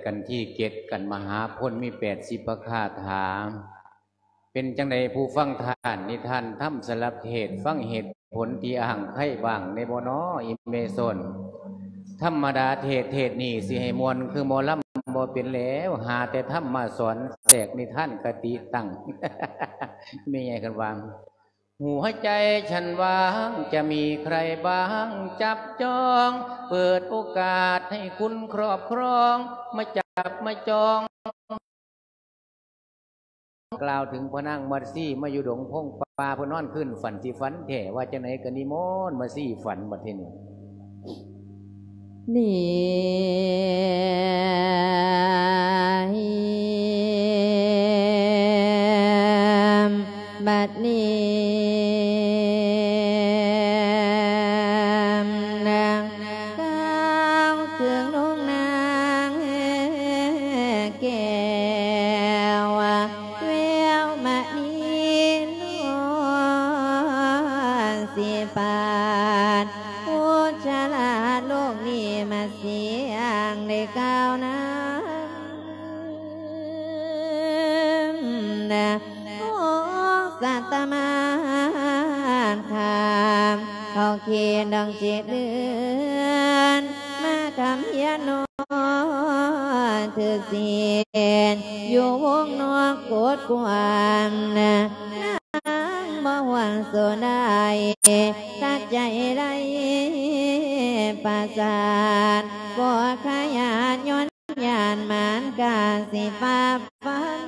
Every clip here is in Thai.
กันที่เกตกันมหาพ้นมี80ประคาถาเป็นจังใดผู้ฟังทานนิทานถ้ำสลับเหตุฟังเหตุผลที่อ่างไข่บางในบ่นออิเมซนธรรมดาเทศนี่สิให้มวลคือหมอลำบ่เป็นแล้วหาแต่ธรรมมาสอนแสกนิทานกติตั้ง ไม่ใหญ่กันวางหัวใจฉันว่างจะมีใครบ้างจับจองเปิดโอกาสให้คุณครอบครองมาจับมาจองกล่าวถึงพระนางมัตสีมาอยู่ดงพงป่าพนอนขึ้นฝันที่ฝันแท้ว่าจะไหนกันนิมนต์มาสีฝันบัดเทนี้บัดนี้นางก้าวถึงน้องนางแก้วแววมานี้ล้วนสิปานผู้ฉลาดโลกนี้มาเสียงในก้าวนั้นสัตมานคามเขาเขียนดังจิตเดือนมาคำเฮียนอนเธอเสียนอยู่วงนอกกดกวางนะนางบ่หวังโซได้ตัดใจไรประสาทบ่ขยานย้อนยานมานกาสิฟ้าฟัน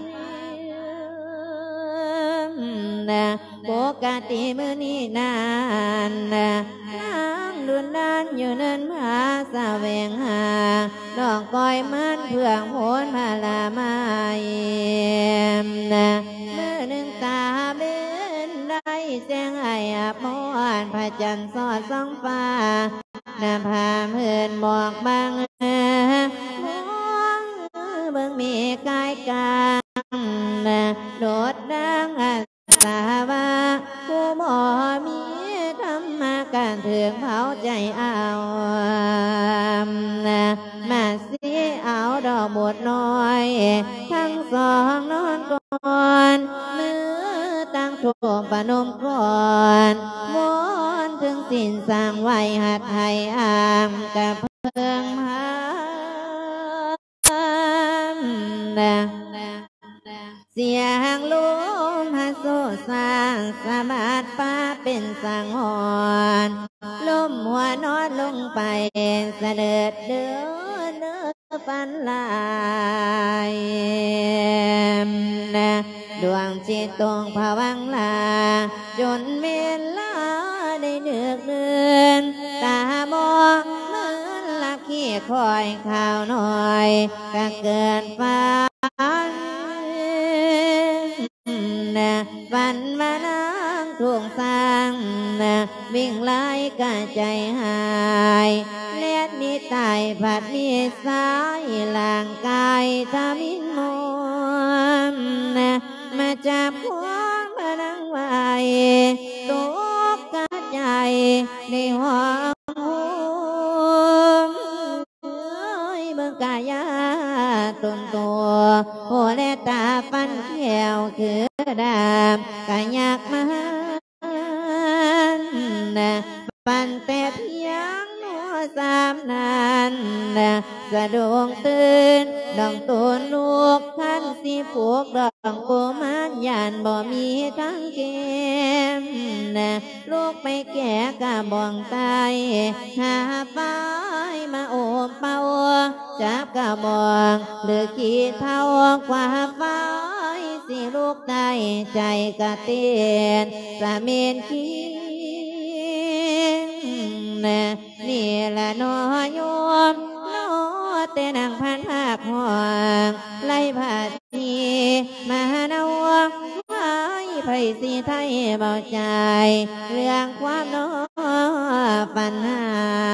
ปกติมื้อนี้นานนั่งดุนดานอยู่เนินผาแสวงหาดอกก้อยมันเพื่องโหนพาลาไม้มื้อหนึ่งตาเบ็นได้แสงไออับมอนพระจันทร์สอดส่องฟ้าน้ำพาเพื่อนบอกบางมองเบิ่งมีกายกลางโดดดังสาว่าผู้บ่มีธรรมะการถึงเผาใจเอามาสิเอาดอกบดน้อยทั้งสองนอนก่อนมือตั้งถูกประนมก่อนวอนถึงสิ้นสร้างไว้หัดให้อามกับเพิ่งพาเสียงลมหาโซสร้างสะบัดฟ้าเป็นสังหรณ์ลมหัวนอนลงไปเสด็จเดินฝันลายดวงจิตตรงภวังลาจนเวลาได้เดือกเดือนตาบอดเหมือนหลับขี้คอยข่าวหน่อยก็เกินฝันฝันมานั่งทวงสร้างวิ่งไล่กะใจหายเลียดนี้ตายผัดมีสายร่างกายทามินมนมาจับหัวมานั่งไว้ตกกะใจในห้องเบิ่งกายาตุนตัวหัวและตาฟันแก้วคือดามกะยากมาฟันแต่เพียงนัวสามนั้นสะดุ้งตื่นดองตูนลูกท่านสิผูกดองกุมารยานบ่มีทั้งเกมลูกไปแก่กะบ่องตายหาไฟมาโอบเป่าจับกะบ่องหรือขี้เท่ากว่าไฟสิลูกได้ใจกะเตียนสะเมนขี้นี่ละน้อยโยมน้อแต่นางพันหักห่วงไล่ผาสีมาเนาไว้ไผสีไทยเบาใจเรื่องความน้อปัญหา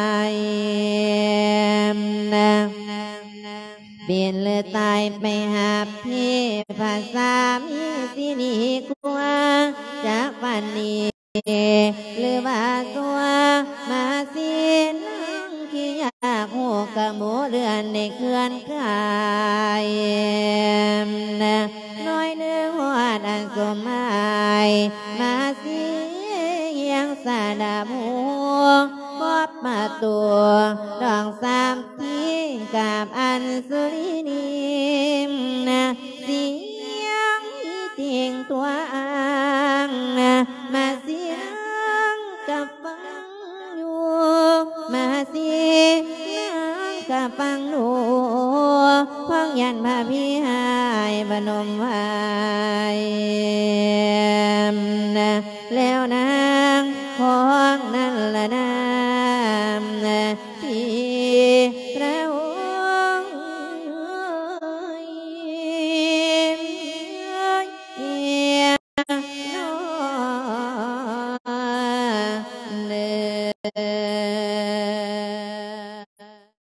เปลี่ยนเลยตายไปหาพี่ภาษามีสินีกว่าจากฝันนี้หรือว่าตัวมาสินังขี้อยากหัวกะหมูเรือนในเคลื่อนกายน้อยเนื้อหัวดันสมหายมาเสียงสาดาบูบอบมาตัวดองสามทีกับอันสุรินิมเสียงเตียงตัวอ่างมาเสียงกับฟังอยู่มาเสียงกับฟังหนูฟังยันพาพี่หายบนมไว้แล้วนางของนั่นละนามที่พระองค์เอียงนอนเดิน